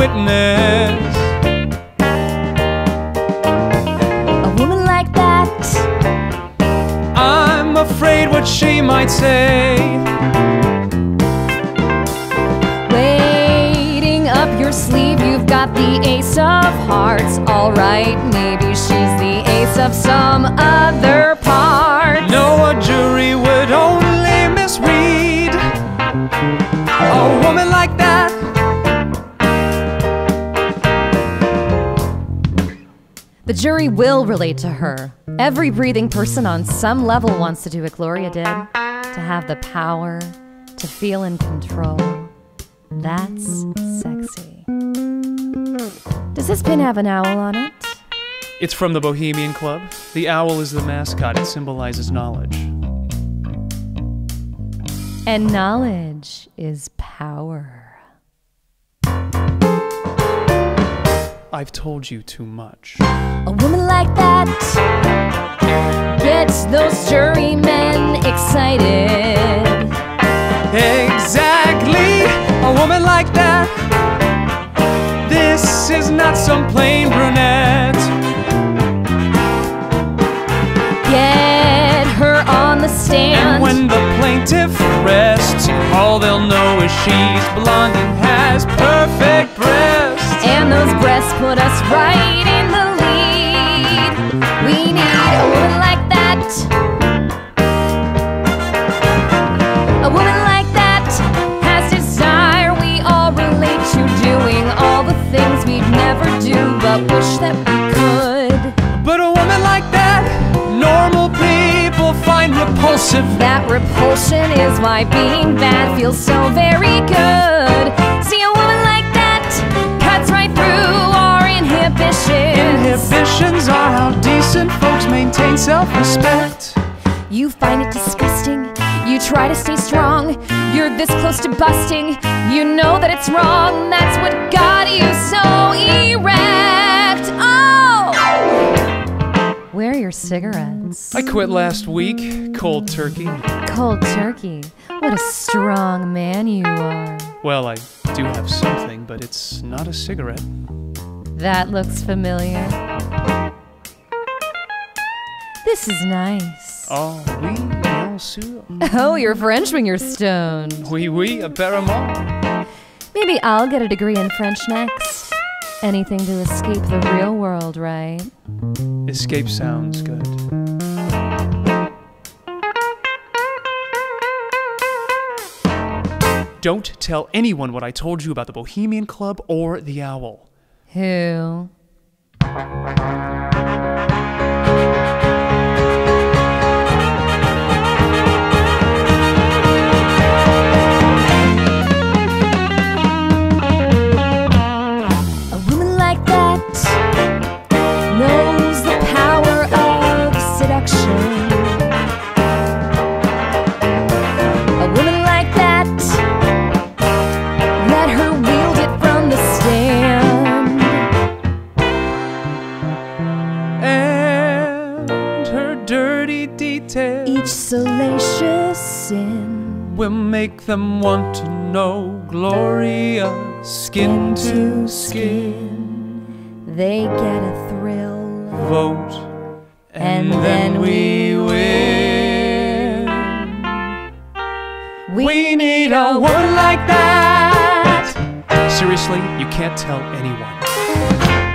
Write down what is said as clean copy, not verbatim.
witness. A woman like that, I'm afraid what she might say. waiting up your sleeve, you've got the ace of hearts. Alright, maybe she's the ace of some other part. No, a jury would only misread a woman like that. The jury will relate to her. Every breathing person on some level wants to do what Gloria did. To have the power, to feel in control. That's sexy. Does this pin have an owl on it? It's from the Bohemian Club. The owl is the mascot. It symbolizes knowledge. And knowledge is power. I've told you too much. A woman like that gets those jurymen excited. Exactly, a woman like that. This is not some plain brunette. Get her on the stand. And when the plaintiff rests, all they'll know is she's blonde and has perfect breasts. And those breasts put us right in the lead. We need a woman like that. A woman like that has desire. We all relate to doing all the things we'd never do, but wish that we could. But a woman like that, normal people find repulsive. That repulsion is why being bad feels so very good. See, a woman like that cuts right through our inhibitions. Inhibitions are how decent folks maintain self-respect. You find it disgusting, you try to stay strong. You're this close to busting, you know that it's wrong. That's what got you so erect. Oh! Where are your cigarettes? I quit last week, cold turkey. Cold turkey. What a strong man you are. Well, I do have something, but it's not a cigarette. That looks familiar. This is nice. Oh, oui, bien sûr. Oh, you're French when you're stoned. Oui, oui, apparemment. Maybe I'll get a degree in French next. Anything to escape the real world, right? Escape sounds good. Don't tell anyone what I told you about the Bohemian Club or the owl. Who? A woman like that knows the power of seduction. A woman like that, let her wield it from the stand. And her dirty details Each salacious sin will make them want to know Gloria, skin to skin. they get a thrill, Vote, and then we win. We need a woman like that. Seriously, you can't tell anyone.